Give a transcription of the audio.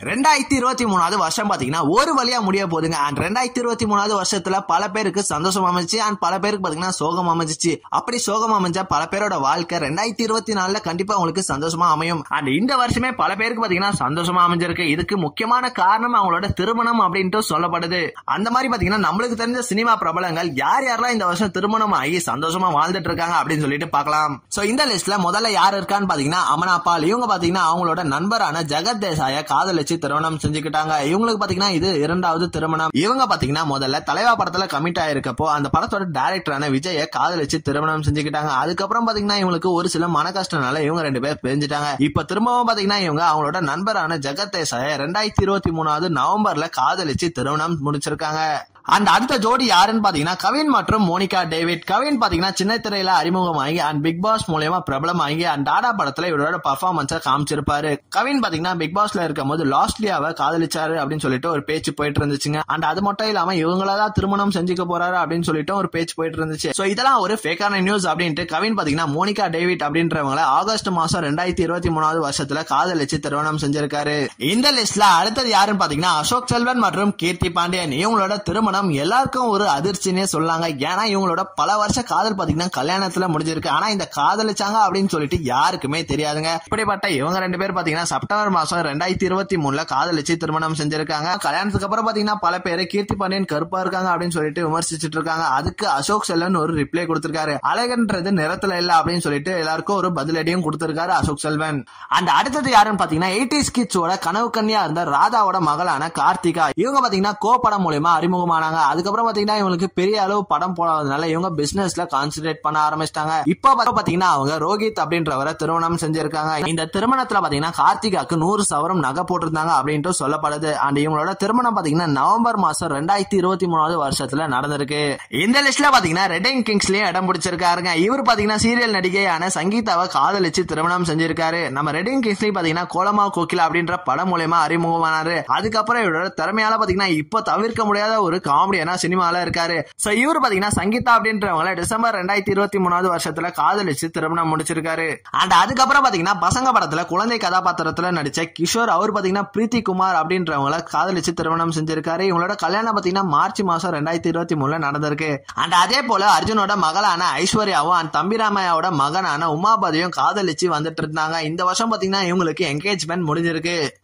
2023 வருஷம் பாத்தீங்கன்னா ஒரு வழியா முடிய போகுதுங்க. அண்ட் 2023 வருஷத்துல பல பேருக்கு சந்தோஷம் அமைச்சு அண்ட் பல பேருக்கு பாத்தீங்கன்னா சோகம் அமைஞ்சிச்சு. அப்படி சோகம் அமைஞ்ச பல பேரோட வாழ்க்கை 2024 கண்டிப்பா உங்களுக்கு சந்தோஷமா அமையும். அண்ட் இந்த வருஷமே பல பேருக்கு பாத்தீங்கன்னா சந்தோஷமா அமைஞ்சிருக்கு. இதுக்கு முக்கியமான காரணம் அவங்களோட திருமணம் அப்படின்ட்டு சொல்லப்படுது. அந்த மாதிரி பாத்தீங்கன்னா நம்மளுக்கு தெரிஞ்ச சினிமா பிரபலங்கள் யார் யாரெல்லாம் இந்த வருஷம் திருமணம் ஆகி சந்தோஷமா வாழ்ந்துட்டு இருக்காங்க அப்படின்னு சொல்லிட்டு பார்க்கலாம். சோ இந்த லிஸ்ட்ல முதல்ல யார் இருக்கான்னு பாத்தீங்கன்னா அமனா பால். இவங்க பாத்தீங்கன்னா அவங்களோட நண்பரான ஜெகத் தேசாய காதலிச்சு திருமணம் செஞ்சுக்கிட்டாங்க. இவங்களுக்கு பாத்தீங்கன்னா இது இரண்டாவது திருமணம். இவங்க பாத்தீங்கன்னா முதல்ல தலைவா படத்துல கமிட் ஆயிருக்கப்போ அந்த படத்தோட டைரக்டரான விஜய காதலிச்சு திருமணம் செஞ்சுக்கிட்டாங்க. அதுக்கப்புறம் பாத்தீங்கன்னா இவங்களுக்கு ஒரு சில மன கஷ்டனால இவங்க ரெண்டு பேர் பிரிஞ்சுட்டாங்க. இப்ப திரும்பவும் பாத்தீங்கன்னா இவங்க அவங்களோட நண்பரான ஜெகத் தேசாய 2023 நவம்பர்ல காதலிச்சு திருமணம் முடிச்சிருக்காங்க. அந்த அடுத்த ஜோடி யாருன்னு பாத்தீங்கன்னா கவின் மற்றும் மோனிகா டேவிட். கவின் பாத்தீங்கன்னா சின்ன திரையில அறிமுகமாகி அண்ட் பிக் பாஸ் மூலமா பிரபலமாகி அண்ட் டாடா படத்துல இவரோட பர்ஃபார்மன்ஸை காமிச்சிருப்பாரு. கவின் பாத்தீங்கன்னா பிக் பாஸ்ல இருக்கும் போது லாஸ்ட்லியாவை காதலிச்சாரு அப்படின்னு சொல்லிட்டு ஒரு பேச்சு போயிட்டு இருந்துச்சுங்க. அண்ட் அது மட்டும் இல்லாம இவங்களதான் திருமணம் செஞ்சுக்க போறாரு அப்படின்னு சொல்லிட்டு ஒரு பேச்சு போயிட்டு இருந்துச்சு. சோ இதெல்லாம் ஒரு ஃபேக்கான நியூஸ் அப்படின்ட்டு கவின் பாத்தீங்கன்னா மோனிகா டேவிட் அப்படின்றவங்களை ஆகஸ்ட் மாசம் 2023 வருஷத்துல காதலிச்சு திருமணம் செஞ்சிருக்காரு. இந்த லிஸ்ட்ல அடுத்தது யாருன்னு பாத்தீங்கன்னா அசோக் செல்வன் மற்றும் கீர்த்தி பாண்டியன். இவங்களோட திருமணம் எல்லாருக்கும் ஒரு அதிர்ச்சினே சொல்லாங்க. ஏன்னா இவங்களோட பல வருஷ காதல் பாத்தீங்கன்னா கல்யாணத்துல முடிஞ்சிருக்கு. ஆனா இந்த காதலிச்சாங்க அப்படின்னு சொல்லிட்டு யாருக்குமே தெரியாதுங்க. இப்படிப்பட்ட இவங்க ரெண்டு பேர் பாத்தீங்கன்னா செப்டம்பர் மாசம் 2023 காதலிச்சு திருமணம் செஞ்சிருக்காங்க. கல்யாணத்துக்கு அப்புறம் பாத்தீங்கன்னா பல பேர் கீர்த்தி பாண்டியன் கருப்பா இருக்காங்க அப்படின்னு சொல்லிட்டு விமர்சிச்சுட்டு இருக்காங்க. அதுக்கு அசோக் செல்வன் ஒரு ரிப்ளை கொடுத்திருக்காரு. அழகுன்றது நிறத்துல இல்ல அப்படின்னு சொல்லிட்டு எல்லாருக்கும் ஒரு பதிலடியும் கொடுத்திருக்காரு அசோக் செல்வன். அந்த அடுத்தது யாருன்னு பாத்தீங்கன்னா 80s கிட்ஸோட கனவு கன்னியா இருந்த ராதாவோட மகளான கார்த்திகா. இவங்க பாத்தீங்கன்னா கோ படம் மூலமா அறிமுகமான அதுக்கப்புறம் பாத்தீங்கன்னா இவங்களுக்கு பெரிய அளவு படம் போடாதனால இவங்க பிசினஸ்ல கான்சென்ட்ரேட் பண்ண ஆரம்பிச்சிட்டாங்க. இப்ப பாத்தீங்கன்னா அவங்க ரோஹித் அப்படின்றவரை திருமணம் செஞ்சிருக்காங்க. இந்த திருமணத்துல பாத்தீங்கன்னா கார்த்திகாக்கு 100 சவரம் நகை போட்டிருந்தாங்க அப்படின்ட்டு சொல்லப்படுது. அண்ட் இவங்களோட திருமணம் பாத்தீங்கன்னா நவம்பர் மாசம் 2023 வருஷத்துல நடந்திருக்கு. இந்த லிஸ்ட்ல பாத்தீங்கன்னா ரெட்டிங் கிங்ஸ்லயும் இடம் பிடிச்சிருக்காருங்க. இவர் பாத்தீங்கன்னா சீரியல் நடிகையான சங்கீதாவை காதலிச்சு திருமணம் செஞ்சிருக்காரு. நம்ம ரெட்டிங் கிங்ஸ்லயும் பாத்தீங்கன்னா கோலமா கோகிலா அப்படின்ற படம் மூலமா அறிமுகமானாரு. அதுக்கப்புறம் இவரோட திறமையால பாத்தீங்கன்னா இப்ப தவிர்க்க முடியாத ஒரு காமெடியனா சினிமால இருக்காரு. சோ இவரு பாத்தீங்கன்னா சங்கீதா அப்படின்றவங்கள டிசம்பர் 2023 வருஷத்துல காதலிச்சு திருமணம் முடிச்சிருக்காரு. அண்ட் அதுக்கப்புறம் பாத்தீங்கன்னா பசங்க படத்துல குழந்தை கதாபாத்திரத்துல நடிச்ச கிஷோர் அவர் பாத்தீங்கன்னா பிரீத்தி குமார் அப்படின்றவங்கள காதலிச்சு திருமணம் செஞ்சிருக்காரு. இவங்களோட கல்யாணம் பாத்தீங்கன்னா மார்ச் மாசம் 2023 நடந்திருக்கு. அண்ட் அதே போல அர்ஜுனோட மகளான ஐஸ்வர்யாவும் அண்ட் தம்பிராமையாவோட மகனான உமாபதியும் காதலிச்சு வந்துட்டு இருந்தாங்க. இந்த வருஷம் பாத்தீங்கன்னா இவங்களுக்கு என்கேஜ்மெண்ட் முடிஞ்சிருக்கு.